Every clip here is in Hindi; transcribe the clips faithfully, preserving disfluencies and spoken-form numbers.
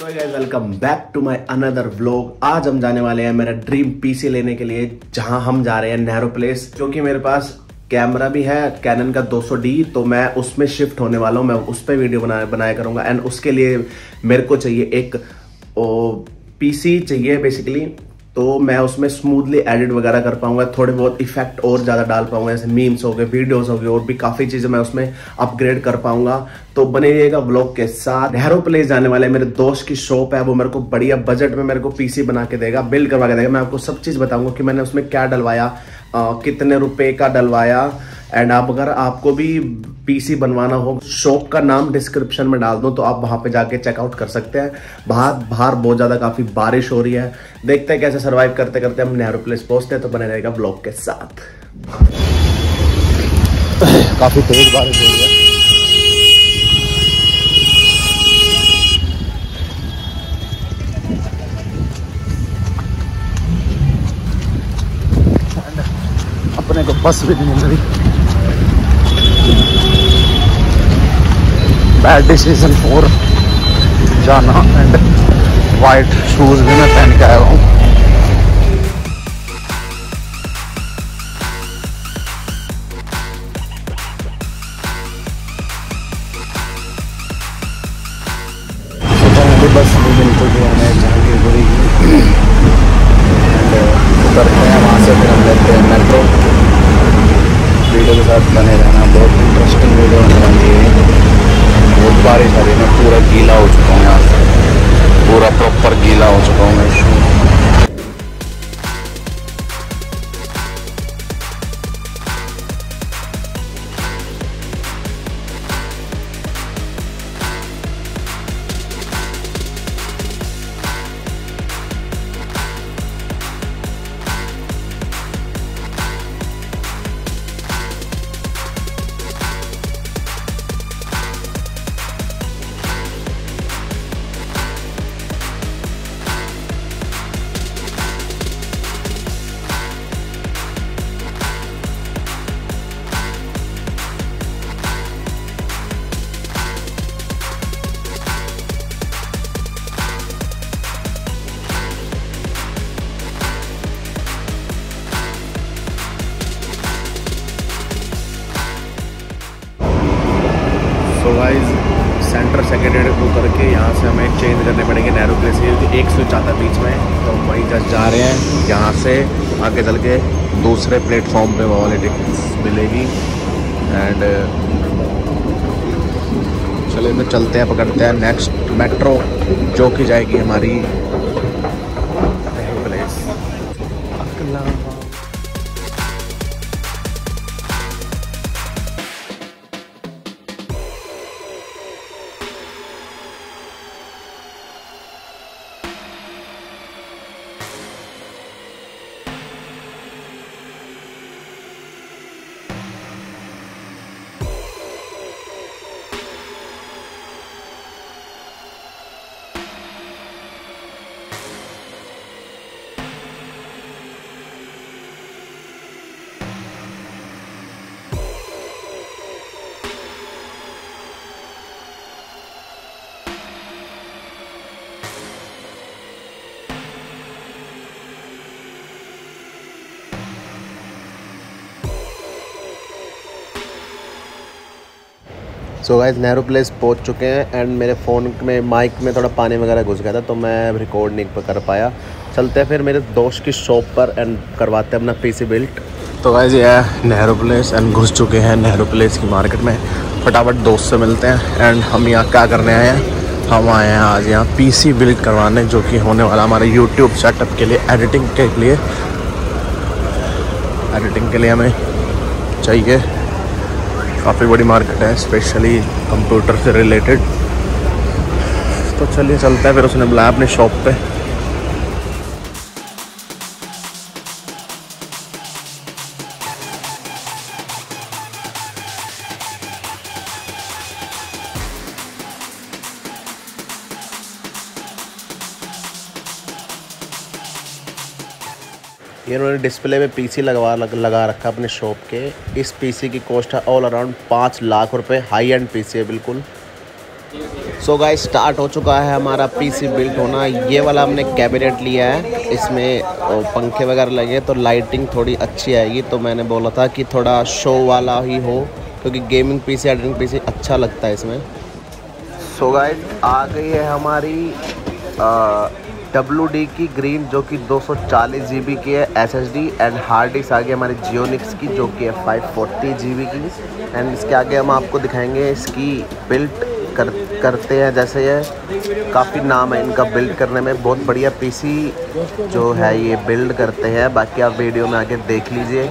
So guys welcome back to my another vlog. आज हम जाने वाले हैं मेरा ड्रीम पीसी लेने के लिए, जहां हम जा रहे हैं नैरो प्लेस। क्योंकि मेरे पास कैमरा भी है कैनन का दो सौ डी, तो मैं उसमें शिफ्ट होने वाला हूं। मैं उस पर वीडियो बना बनाया करूंगा एंड उसके लिए मेरे को चाहिए एक ओ, पीसी चाहिए बेसिकली। तो मैं उसमें स्मूथली एडिट वगैरह कर पाऊंगा, थोड़े बहुत इफेक्ट और ज़्यादा डाल पाऊंगा, जैसे मीम्स हो गए, वीडियोस हो गए, और भी काफ़ी चीज़ें मैं उसमें अपग्रेड कर पाऊंगा। तो बने रहिएगा व्लॉग के साथ। नैरो प्लेस जाने वाले मेरे दोस्त की शॉप है, वो मेरे को बढ़िया बजट में मेरे को पीसी बना के देगा, बिल्ड करवा के देगा। मैं आपको सब चीज़ बताऊंगा कि मैंने उसमें क्या डलवाया, आ, कितने रुपए का डलवाया। एंड आप अगर आपको भी पीसी बनवाना हो, शॉप का नाम डिस्क्रिप्शन में डाल दूं तो आप वहां पे जाके चेकआउट कर सकते हैं। बाहर बाहर बहुत ज्यादा काफी बारिश हो रही है, देखते हैं कैसे सरवाइव करते करते हम नैरो प्लेस पहुंचते हैं। तो बने रहेगा ब्लॉग के साथ। काफी तेज बारिश हो रही है। अपने को बस भी नहीं मिल रही। बैड डिसीजन फोर जाना। एंड वाइट शूज भी मैं पहन के आया हूँ। बस मुझे निकल गया है जहांगीरपुरी की। उतरते हैं वहाँ से, फिर हम लेते हैं मेट्रो। वीडियो के साथ बने रहना, बहुत इंटरेस्टिंग वीडियो होने वाली है। बहुत बारिश आ रही है, मैं पूरा गीला हो चुका हूँ, यहाँ से पूरा प्रॉपर गीला हो चुका हूँ मैं। सो गाइस सेंटर सेकेंडरी को करके यहाँ से हमें चेंज करने पड़ेंगे नैरो प्लेस के, क्योंकि एक स्विच आता है बीच में। तो हम वहीं जस्ट जा रहे हैं, यहाँ से आगे चल के दूसरे प्लेटफॉर्म पे वो वाली टिकट्स मिलेगी। एंड चलिए तो चलते हैं, पकड़ते हैं नेक्स्ट मेट्रो, जो कि जाएगी हमारी narrow place. So guys narrow place पहुंच चुके हैं एंड मेरे फ़ोन में माइक में थोड़ा पानी वगैरह घुस गया था, तो मैं रिकॉर्ड नहीं कर पाया। चलते हैं फिर मेरे दोस्त की शॉप पर एंड करवाते हैं अपना पीसी बिल्ट। तो गाइस ये है नैरो प्लेस एंड घुस चुके हैं नैरो प्लेस की मार्केट में। फटाफट दोस्त से मिलते हैं। एंड हम यहाँ क्या करने आए हैं, हम आए हैं आज यहाँ पीसी बिल्ड करवाने, जो कि होने वाला हमारे यूट्यूब सेटअप के लिए, एडिटिंग के लिए एडिटिंग के लिए हमें चाहिए। काफ़ी बड़ी मार्केट है, स्पेशली कंप्यूटर से रिलेटेड। तो चलिए चलते हैं, फिर उसने बुलाया अपने शॉप पे। ये इन्होंने डिस्प्ले में पीसी लगवा लग, लगा रखा अपने शॉप के। इस पीसी की कॉस्ट है ऑल अराउंड पाँच लाख रुपए। हाई एंड पीसी है बिल्कुल। सो गाइस स्टार्ट हो चुका है हमारा पीसी बिल्ट होना। ये वाला हमने कैबिनेट लिया है, इसमें पंखे वगैरह लगे तो लाइटिंग थोड़ी अच्छी आएगी। तो मैंने बोला था कि थोड़ा शो वाला ही हो, क्योंकि गेमिंग पीसी एडिटिंग पीसी अच्छा लगता है इसमें। सो गाइस आ गई है हमारी डब्ल्यू डी की ग्रीन, जो कि दो सौ चालीस जी बी की है S S D. And hard disk आ गई हमारी जियोनिक्स की, जो कि है फाइव फोर्टी जी बी की। एंड इसके आगे हम आपको दिखाएंगे इसकी बिल्ट कर करते हैं। जैसे ये काफ़ी नाम है इनका बिल्ड करने में, बहुत बढ़िया पीसी जो है ये बिल्ड करते हैं। बाकी आप वीडियो में आगे देख लीजिए।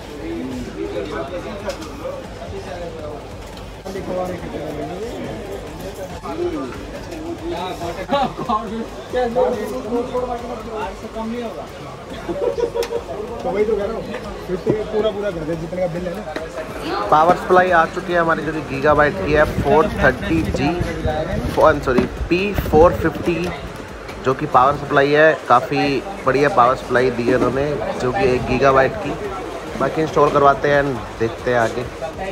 पूरा पूरा घर जितने का बिल है ना। पावर सप्लाई आ चुकी है हमारी, जो कि गीगाबाइट की है four thirty G sorry P four fifty, जो कि पावर सप्लाई है। काफ़ी बढ़िया पावर सप्लाई दी है उन्होंने, जो कि एक गीगाबाइट की। बाकी इंस्टॉल करवाते हैं, देखते हैं आगे।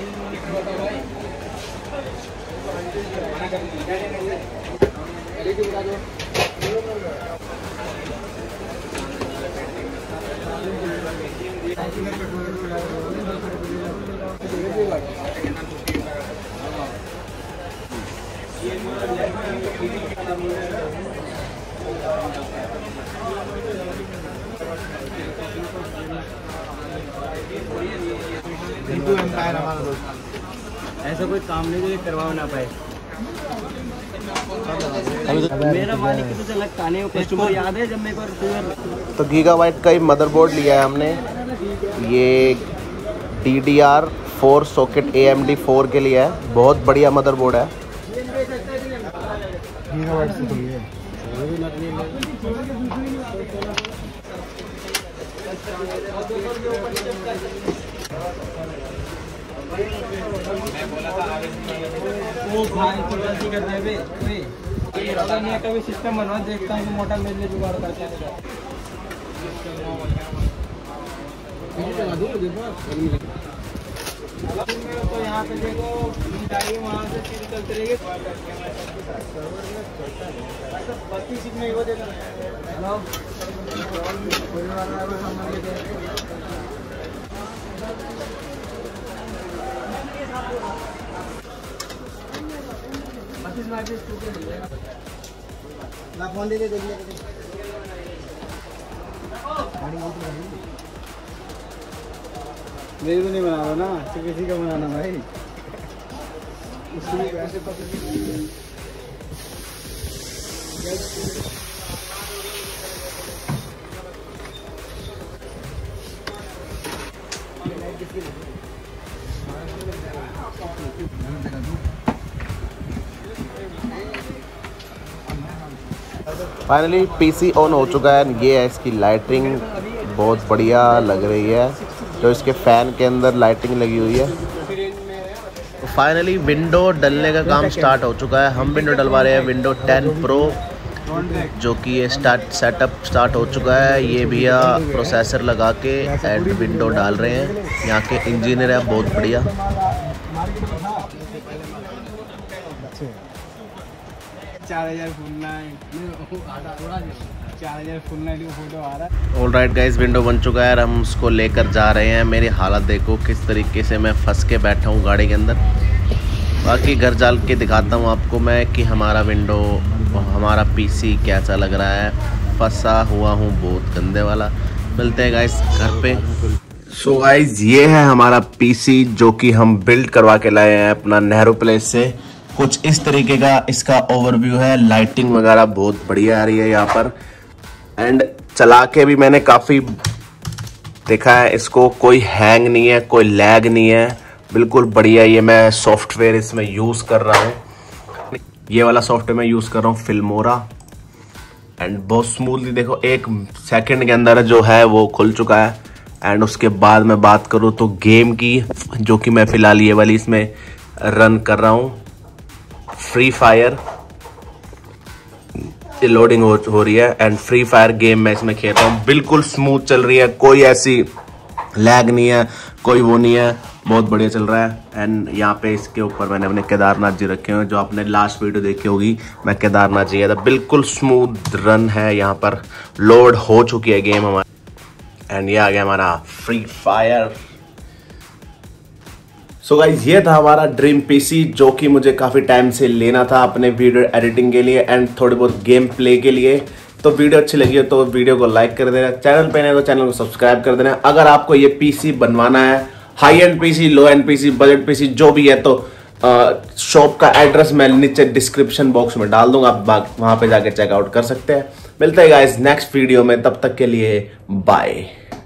ऐसा कोई काम नहीं जो करवा ना पाए। मेरा मालिक तो चलक ताने कस्टमर याद है जब मेरे को। तो गीगाबाइट का ही मदरबोर्ड लिया है हमने। ये D D R four socket A M D four के लिए है, बहुत बढ़िया मदरबोर्ड है। गीगाबाइट से तो ये वो भाई तो गलती कर दे बे बे ये रहा नहीं कभी सिस्टम बनवा देखता हूं मोटा मेरे लिए जुगाड़ करके आएगा। तो यहाँ पे देखो गाड़ी वहाँ से सीधी चलते रहेगी। बत्तीस सीट में वो देखो फोन दे दे मेरी तो नहीं बना रहा ना, तो किसी का बनाना भाई। उसमें ऐसे फाइनली पीसी ऑन हो चुका है। ये है इसकी लाइटिंग, बहुत बढ़िया लग रही है, जो इसके फ़ैन के अंदर लाइटिंग लगी हुई है। तो फाइनली विंडो डलने का काम स्टार्ट हो चुका है। हम विंडो डलवा रहे हैं विंडो टेन प्रो, जो कि ये स्टार्ट सेटअप स्टार्ट हो चुका है। ये भैया प्रोसेसर लगा के एंड विंडो डाल रहे हैं। यहाँ के इंजीनियर है, बहुत बढ़िया। चार हजार फुल चार हजार फुल नाइट का फोटो आ रहा है। ऑल राइट गाइस, विंडो बन चुका है और हम उसको लेकर जा रहे हैं। मेरी हालत देखो किस तरीके से मैं फंस के बैठा हूँ गाड़ी के अंदर। बाकी घर जाल के दिखाता हूँ आपको मैं कि हमारा विंडो हमारा पीसी कैसा लग रहा है। फंसा हुआ हूँ बहुत गंदे वाला। मिलते हैं गाइस घर पे। सो so गाइस ये है हमारा पीसी, जो कि हम बिल्ड करवा के लाए हैं अपना नेहरू प्लेस से। कुछ इस तरीके का इसका ओवरव्यू है। लाइटिंग वगैरह बहुत बढ़िया आ रही है यहाँ पर। एंड चला के भी मैंने काफ़ी देखा है इसको, कोई हैंग नहीं है, कोई लैग नहीं है, बिल्कुल बढ़िया। ये मैं सॉफ्टवेयर इसमें यूज़ कर रहा हूँ, ये वाला सॉफ्टवेयर मैं यूज़ कर रहा हूँ फिल्मोरा। एंड बहुत स्मूथली देखो, एक सेकंड के अंदर जो है वो खुल चुका है। एंड उसके बाद मैं बात करूँ तो गेम की, जो कि मैं फ़िलहाल ये वाली इसमें रन कर रहा हूँ, फ्री फायर लोडिंग हो, हो रही है। एंड फ्री फायर गेम मैं इसमें खेल रहा हूँ, बिल्कुल स्मूथ चल रही है, कोई ऐसी लैग नहीं है, कोई वो नहीं है, बहुत बढ़िया चल रहा है। एंड यहाँ पे इसके ऊपर मैंने अपने केदारनाथ जी रखे हुए हैं, जो आपने लास्ट वीडियो देखी होगी, मैं केदारनाथ जी गया था। बिल्कुल स्मूथ रन है, यहाँ पर लोड हो चुकी है गेम हमारी। एंड ये आ गया हमारा फ्री फायर। सो गाइज ये था हमारा ड्रीम पीसी, जो कि मुझे काफी टाइम से लेना था अपने वीडियो एडिटिंग के लिए एंड थोड़े बहुत गेम प्ले के लिए। तो वीडियो अच्छी लगी हो तो वीडियो को लाइक कर देना, चैनल पे नए तो चैनल को सब्सक्राइब कर देना। अगर आपको ये पीसी बनवाना है, high end PC, low end PC, budget PC जो भी है, तो शॉप का एड्रेस मैं नीचे डिस्क्रिप्शन बॉक्स में डाल दूंगा, आप वहां पे जाके चेकआउट कर सकते हैं। मिलते हैं गाइस नेक्स्ट वीडियो में, तब तक के लिए बाय।